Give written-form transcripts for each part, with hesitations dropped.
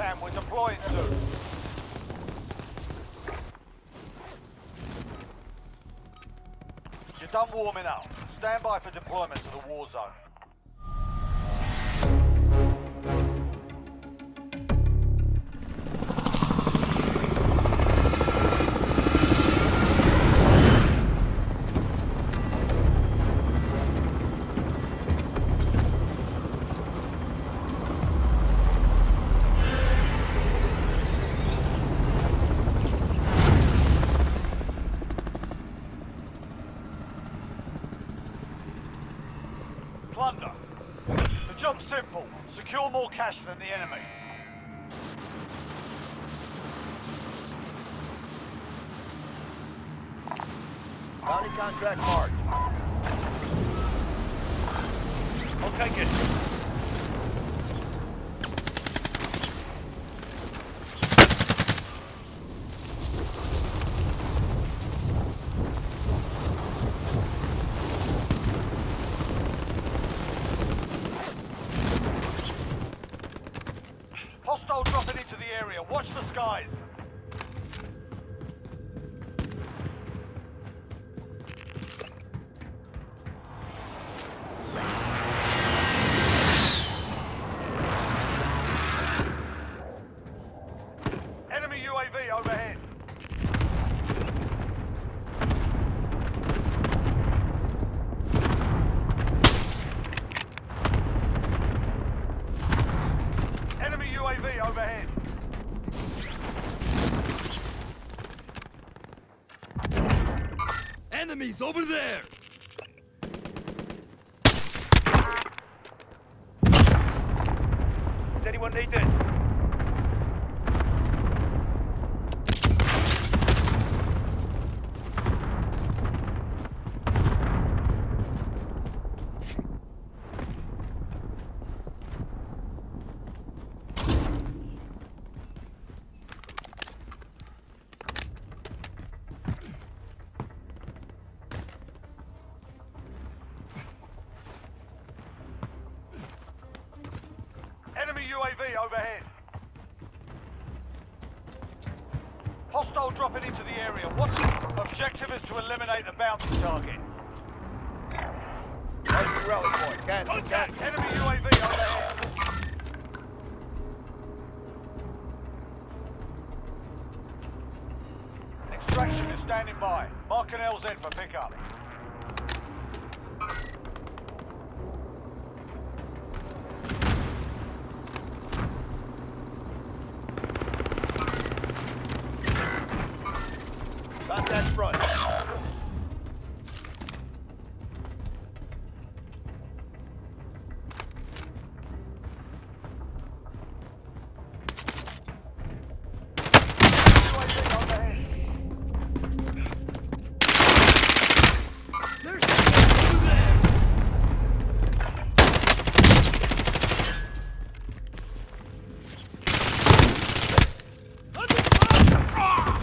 can. We're deploying soon. You're done warming up. Stand by for deployment to the war zone. Plunder. The job's simple. Secure more cash than the enemy. Bounty contract marked. I'll take it. Hostile dropping into the area. Watch the skies. Enemy UAV overhead. Enemy UAV overhead. Enemies over there! Does anyone need this? Enemy UAV overhead. Hostile dropping into the area. What? Objective is to eliminate the bounty target. That's the rally point. Cancel. Contact! Enemy UAV overhead. Extraction is standing by. Mark an LZ for pickup. Contact front. UAV overhead. There's someone over there! Under fire! Ah!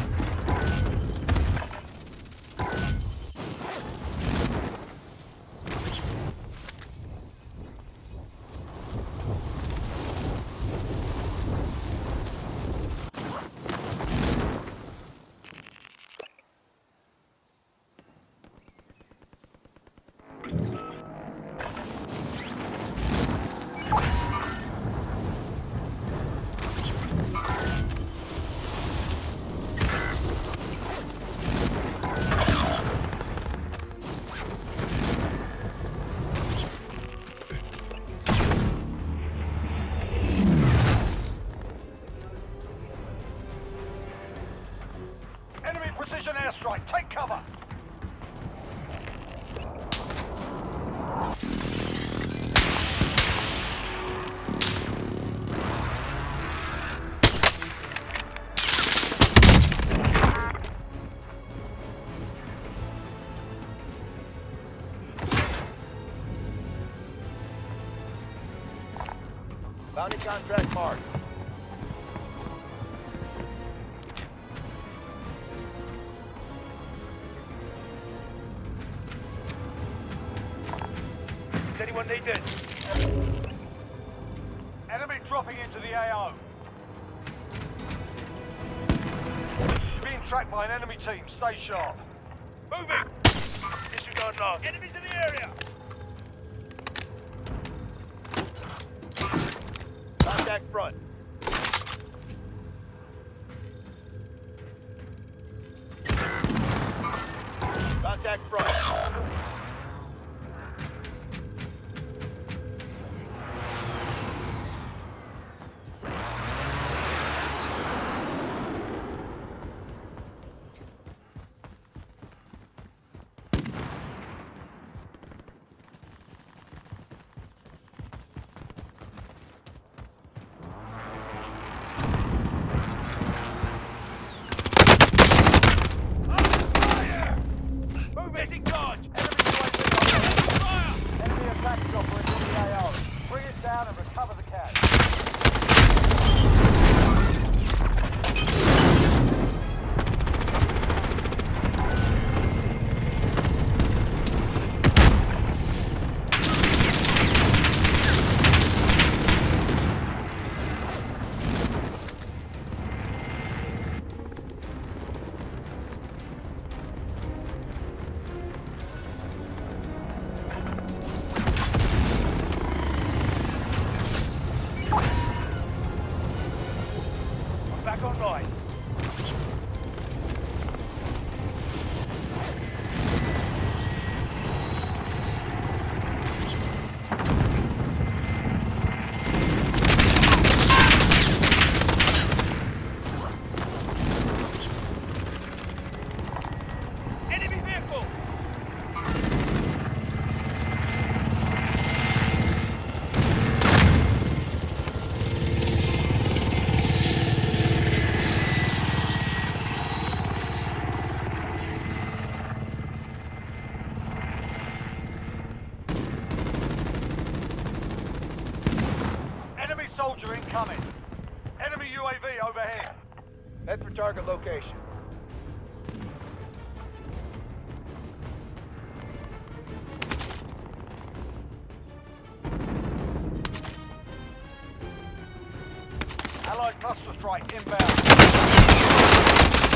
Enemy precision airstrike. Take cover. Bounty contract marked. Does anyone need this? Enemy dropping into the AO. tracked by an enemy team. Stay sharp. Moving! Disregard log. Enemies in the area! Contact front. Contact front. Setting charge! Enemy attack chopper in the AO. Bring it down and recover the cash. Back online. Enemy vehicle! Enemy soldier incoming. Enemy UAV overhead. Head for target location. Allied cluster strike inbound.